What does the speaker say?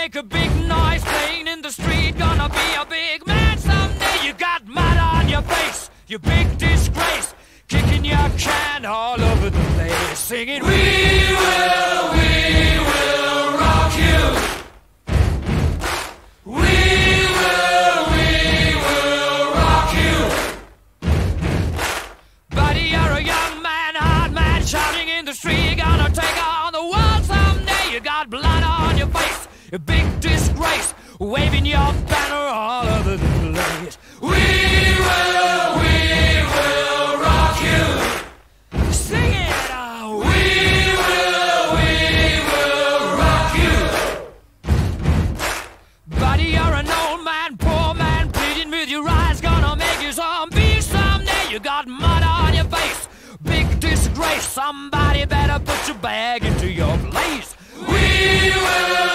make a big noise playing in the street. Gonna be a big man someday. You got mud on your face, you big disgrace. Kicking your can all over the place, singing, we will rock you. We will rock you. Buddy, you're a young man, hard man, shouting in the street. You're gonna take on the world someday. You got blood on your face, a big disgrace, waving your banner all over the place. We will rock you. Sing it, we will rock you. Buddy, you're an old man, poor man, pleading with your eyes, gonna make you zombie someday. You got mud on your face, big disgrace. Somebody better put your bag into your place. We will